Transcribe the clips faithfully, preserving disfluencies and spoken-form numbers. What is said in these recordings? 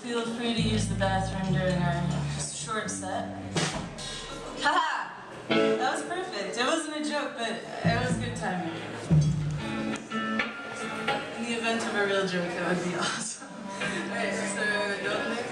feel free to use the bathroom during our short set. Haha! That was perfect. It wasn't a joke, but it was good timing. In the event of a real joke, that would be awesome. Alright, so go there.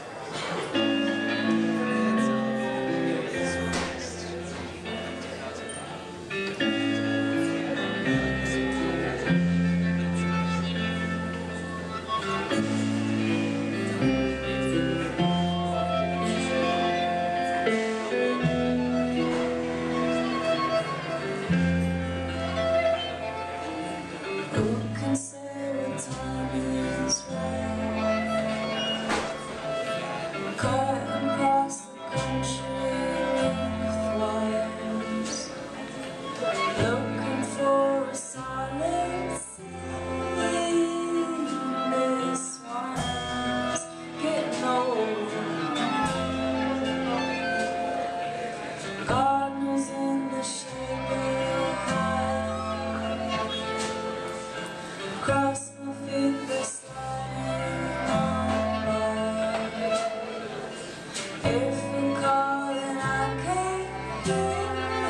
Cross my fingers, sliding on by. If you call and I can't hear,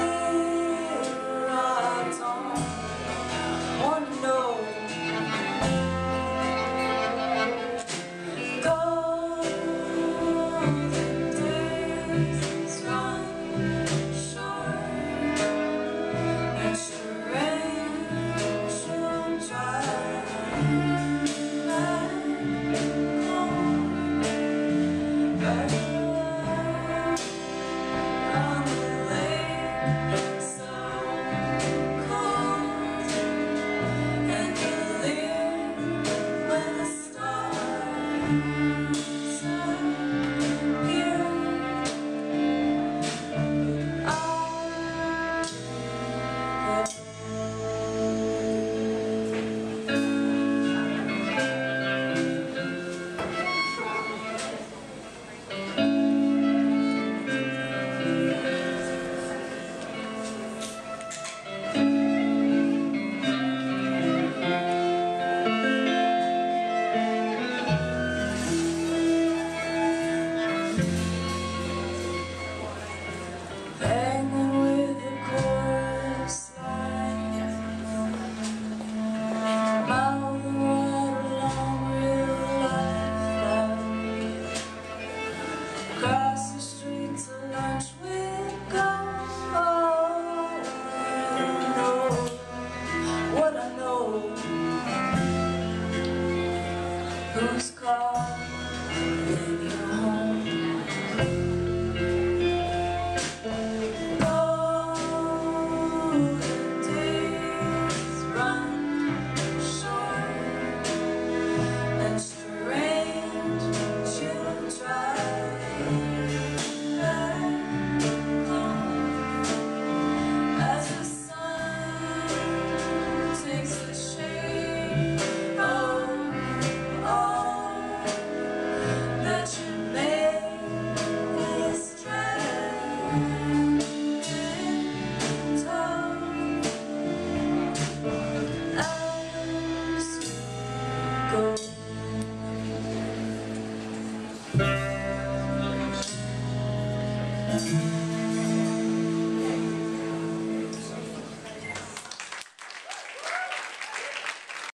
I don't want to know. Golden days run short, and strange will drive. Who's calling you home? Golden days run short, and strange you'll drive back home as the sun takes the shade of all that you made is stranded tall as we go.